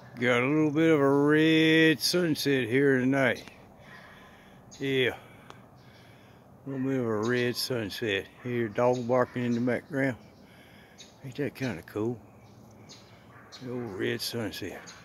Got a little bit of a red sunset here tonight. Yeah, a little bit of a red sunset. Hear dog barking in the background. Ain't that kind of cool? The old red sunset.